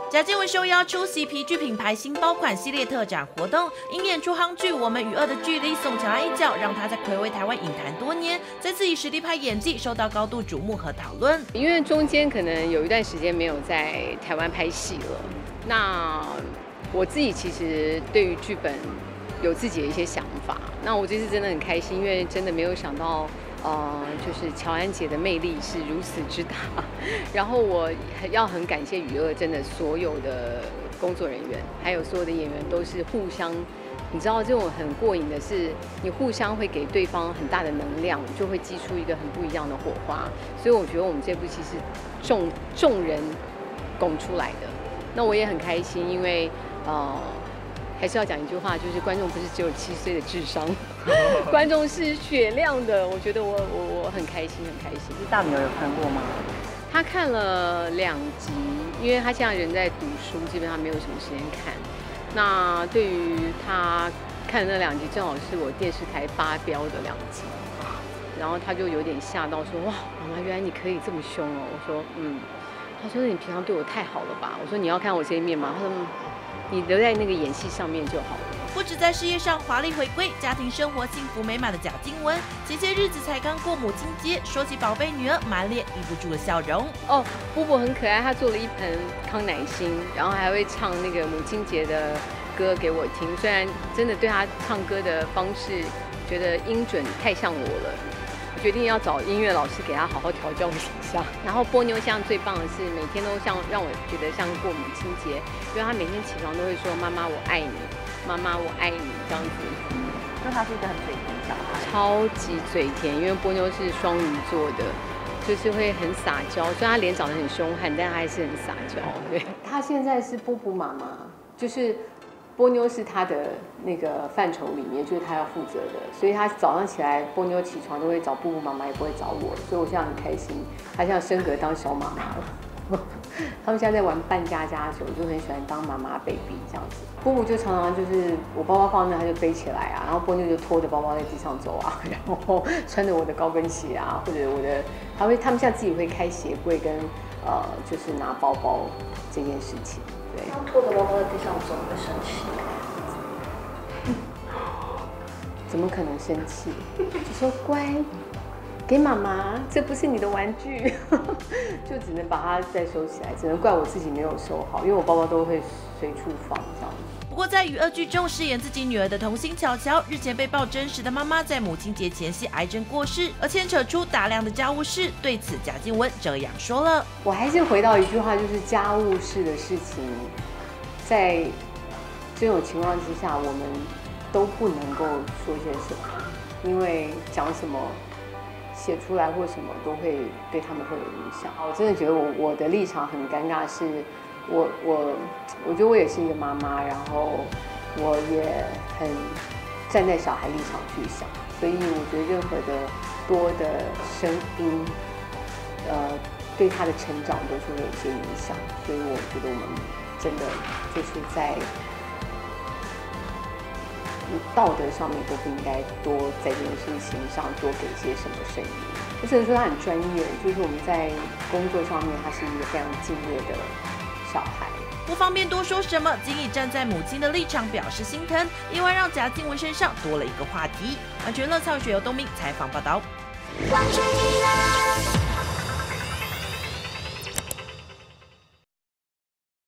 贾静雯受邀出席皮具品牌新包款系列特展活动，因演出夯剧《我们与恶的距离》送乔安一脚，让她在睽违台湾影坛多年，再次以实力派演技受到高度瞩目和讨论。 因为中间可能有一段时间没有在台湾拍戏了，那我自己其实对于剧本有自己的一些想法。那我这次真的很开心，因为真的没有想到。就是乔安姐的魅力是如此之大，然后我要很感谢与恶真的所有的工作人员，还有所有的演员都是互相，你知道这种很过瘾的是，你互相会给对方很大的能量，就会激出一个很不一样的火花。所以我觉得我们这部戏是众人拱出来的，那我也很开心，因为还是要讲一句话，就是观众不是只有7岁的智商，观众是雪亮的。我觉得我很开心，很开心。 大女儿有看过吗？ 她看了2集，因为她现在人在读书，基本上没有什么时间看。那对于她看的那2集，正好是我电视台发飙的2集，然后她就有点吓到，说：“哇，妈妈，原来你可以这么凶哦！”我说：“嗯。”她说：“你平常对我太好了吧？”我说：“你要看我这一面吗？”她说：“你留在那个演戏上面就好了。” 不止在事业上华丽回归，家庭生活幸福美满的贾静雯，前些日子才刚过母亲节，说起宝贝女儿，满脸抑不住的笑容。 哦，波波很可爱，他做了一盆康乃馨，然后还会唱那个母亲节的歌给我听。虽然真的对他唱歌的方式，觉得音准太像我了。决定要找音乐老师给他好好调教一下。然后波妞像最棒的是每天都像让我觉得像过母亲节，因为他每天起床都会说妈妈我爱你，妈妈我爱你这样子。 就他是一个很嘴甜小孩， 超级嘴甜，因为波妞是双鱼座的，就是会很撒娇。虽然他脸长得很凶悍，但他还是很撒娇。对，他现在是波波妈妈，就是波妞是他的那个范畴里面，就是他要负责的，所以他早上起来，波妞起床都会找布布妈妈，也不会找我，所以我现在很开心，他现在升格当小妈妈了。他们现在在玩扮家家酒，就很喜欢当妈妈 baby 这样子。布布就常常就是我包包放那，他就背起来啊，然后波妞就拖着包包在地上走啊，然后穿着我的高跟鞋啊，或者我的，他们现在自己会开鞋柜跟就是拿包包这件事情。对， 他拖着包包在地上走会生气？ 怎么可能生气？就说乖，给妈妈，这不是你的玩具，就只能把它再收起来，只能怪我自己没有收好，因为我包包都会随处放这样。 不过在《与恶剧》中饰演自己女儿的童星巧巧，日前被曝真实的妈妈在母亲节前夕癌症过世，而牵扯出大量的家务事。对此，贾静雯这样说了：“ 我还是回到一句话，就是家务事的事情，在这种情况之下，我们都不能够说些什么，因为讲什么。”写出来或什么都会对他们会有影响。我真的觉得我的立场很尴尬，是我觉得我也是一个妈妈，然后我也很站在小孩立场去想，所以我觉得任何的多的声音，对他的成长都是会有一些影响。所以我觉得我们真的就是在道德上面都不应该多在这件事情上多给些什么声音。就只能说他很专业，就是我们在工作上面，他是一个非常敬业的小孩。 不方便多说什么，仅以站在母亲的立场表示心疼，意外让贾静雯身上多了一个话题。完全乐蔡伟雪由东明采访报道。 关注你啦！